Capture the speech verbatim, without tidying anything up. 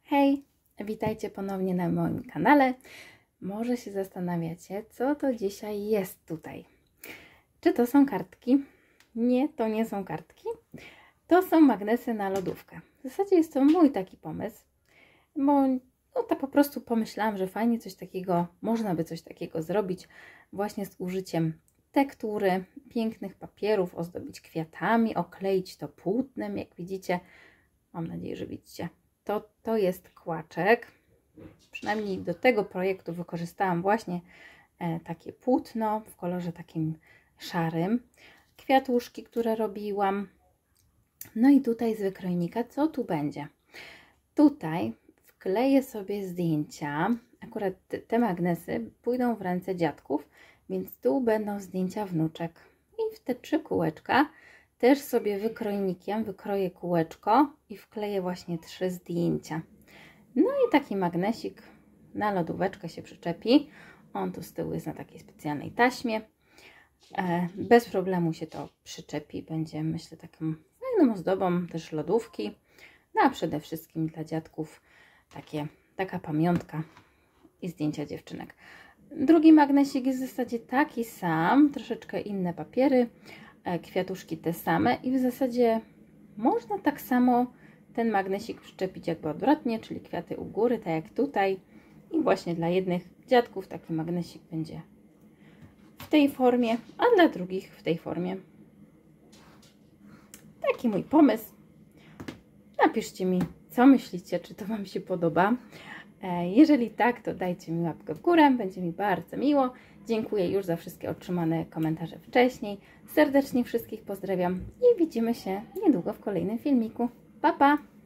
Hej, witajcie ponownie na moim kanale. Może się zastanawiacie, co to dzisiaj jest tutaj. Czy to są kartki? Nie, to nie są kartki. To są magnesy na lodówkę. W zasadzie jest to mój taki pomysł, bo no to po prostu pomyślałam, że fajnie coś takiego, można by coś takiego zrobić właśnie z użyciem tektury, pięknych papierów, ozdobić kwiatami, okleić to płótnem, jak widzicie. Mam nadzieję, że widzicie. To, to jest kłaczek. Przynajmniej do tego projektu wykorzystałam właśnie e, takie płótno w kolorze takim szarym. Kwiatuszki, które robiłam. No i tutaj z wykrojnika, co tu będzie? Tutaj wkleję sobie zdjęcia. Akurat te, te magnesy pójdą w ręce dziadków, więc tu będą zdjęcia wnuczek. I w te trzy kółeczka też sobie wykrojnikiem wykroję kółeczko i wkleję właśnie trzy zdjęcia. No i taki magnesik na lodóweczkę się przyczepi. On tu z tyłu jest na takiej specjalnej taśmie. Bez problemu się to przyczepi. Będzie, myślę, taką fajną ozdobą też lodówki. No a przede wszystkim dla dziadków takie, taka pamiątka i zdjęcia dziewczynek. Drugi magnesik jest w zasadzie taki sam, troszeczkę inne papiery. Kwiatuszki te same i w zasadzie można tak samo ten magnesik przyczepić jakby odwrotnie, czyli kwiaty u góry, tak jak tutaj. I właśnie dla jednych dziadków taki magnesik będzie w tej formie, a dla drugich w tej formie. Taki mój pomysł. Napiszcie mi, co myślicie, czy to Wam się podoba. Jeżeli tak, to dajcie mi łapkę w górę, będzie mi bardzo miło. Dziękuję już za wszystkie otrzymane komentarze wcześniej. Serdecznie wszystkich pozdrawiam i widzimy się niedługo w kolejnym filmiku. Pa, pa!